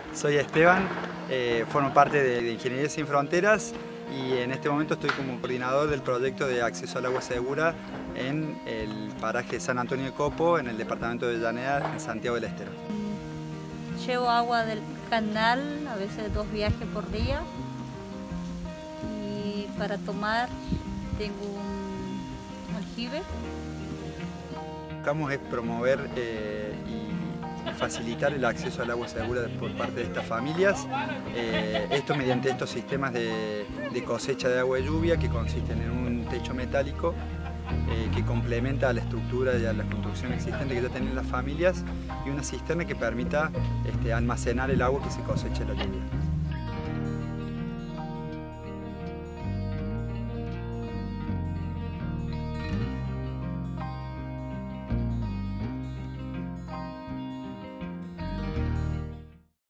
Soy Esteban, formo parte de Ingeniería Sin Fronteras y en este momento estoy como coordinador del proyecto de acceso al agua segura en el paraje San Antonio de Copo, en el departamento de Avellaneda, en Santiago del Estero. Llevo agua del canal, a veces 2 viajes por día, y para tomar tengo un aljibe. Lo que buscamos es promover y facilitar el acceso al agua segura por parte de estas familias, esto mediante estos sistemas de cosecha de agua de lluvia que consisten en un techo metálico que complementa a la estructura y a la construcción existente que ya tienen las familias, y una cisterna que permita almacenar el agua que se cosecha en la lluvia.